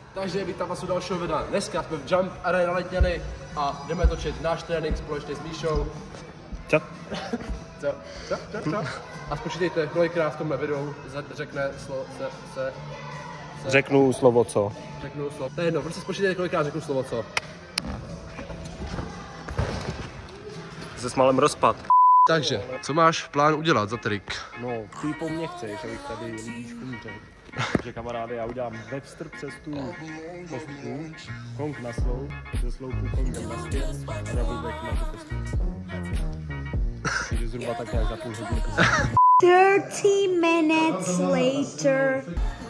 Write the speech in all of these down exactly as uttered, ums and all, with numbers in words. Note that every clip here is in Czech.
Takže vítám vás u dalšího videa. Dneska jsme v Jump Arena Letňany a jdeme točit náš trénink společně s Míšou. Čau. Co? Co? Co? Co? A spočítejte, kolikrát v tomhle videu řekne slovo se, se, se. Řeknu slovo co. Řeknu slovo. To je jedno, prostě spočítejte, kolikrát řeknu slovo co. Se smalem rozpad. Takže, co máš v plánu udělat za trik? No, ty po mně chceš, abych tady lidíčku umřel. Takže kamaráde, já udělám Webster přes tu kostku, kong na slou, ze sloupu kongem na zpět a double back na tu kostku. Takže zhruba tak nějak za půl hodinky. thirty minutes later.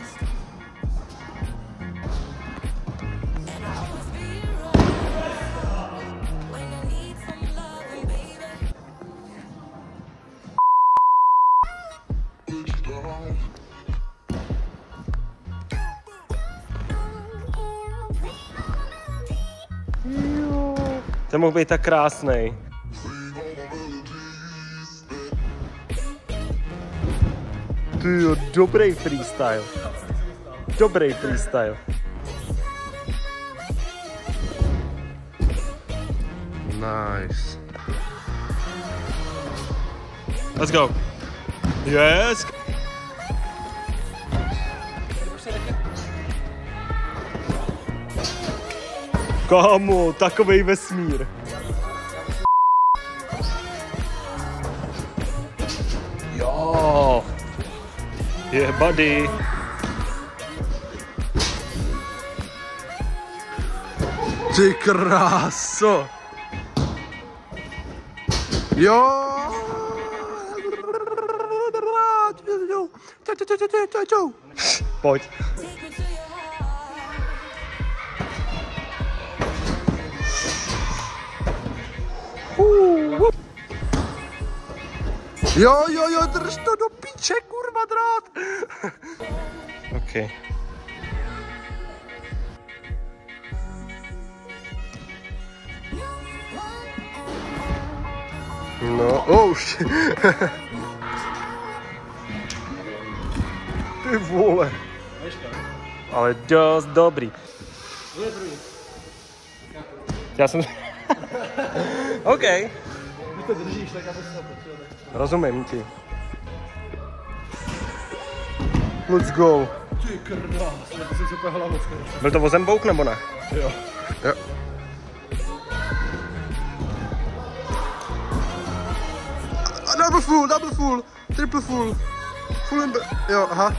Ten mohl být tak krásnej. Ty jo, dobrý freestyle. Dobrý freestyle. Nice. Let's go. Yes. Kámo, takovej vesmír. Jo. Je buddy. Ty kráso. Jo. Pojď. Jo, jo, jo, drž to do píče, kurva drát. OK. No, oh shit. Ty vole. Ale dost dobrý. Já jsem... OK. Když to držíš, tak aby se to potřebuje. Rozumím ti. Let's go. Ty krás, to jsem super hlavu. Byl to vozembouk nebo ne? Jo. Jo. Double full, double full, triple full, full and jo, aha.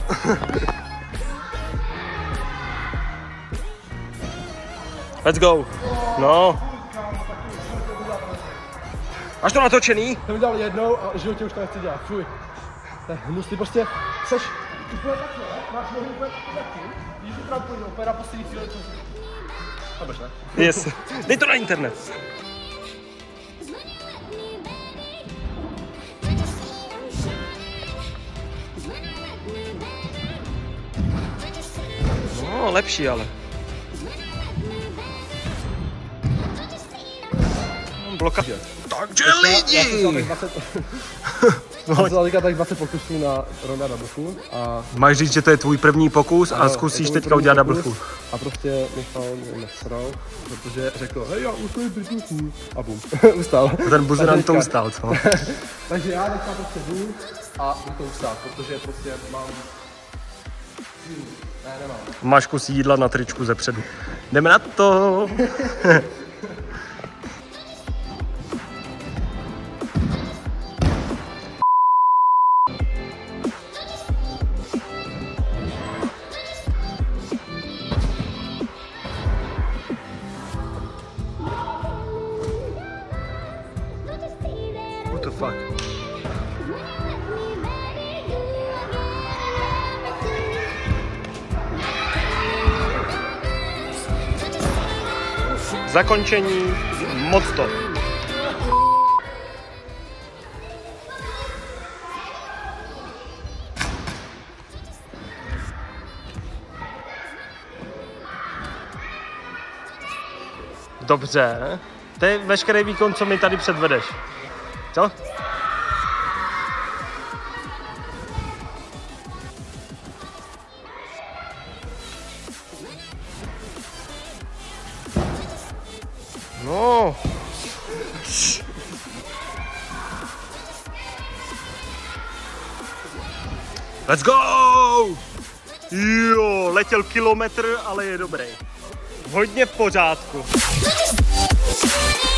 Let's go. No. Máš to natočený? To udělal jednou a v životě už to nechci dělat, fuj. To je hnusný, prostě seš úplně takhle, máš nohu úplně taky, když to trampolín, úplně na poslední chvíli to... Chápeš, ne? Yes. Dej to na internet. No, lepší ale. Bloka. Takže lidi! Já jsem dal teďka tak dvacet pokusů na ronda double full a... Máš říct, že to je tvůj první pokus a zkusíš teďka udělat double full. A prostě Michal mě nasral, protože řekl, hej, já už to je triple full. A bum, ustál. Ten buzerant to ustál, co? Takže já teďka prostě jdu a jdu to ustát, protože prostě mám... Ne, nemám. Máš kus jídla na tričku zepředu. Jdeme na to! What the fuck? Zakončení, moc to. Dobře. To je veškerý výkon, co mi tady předvedeš. Co? No. Let's go! Jo, letěl kilometr, ale je dobrý. Hodně v pořádku.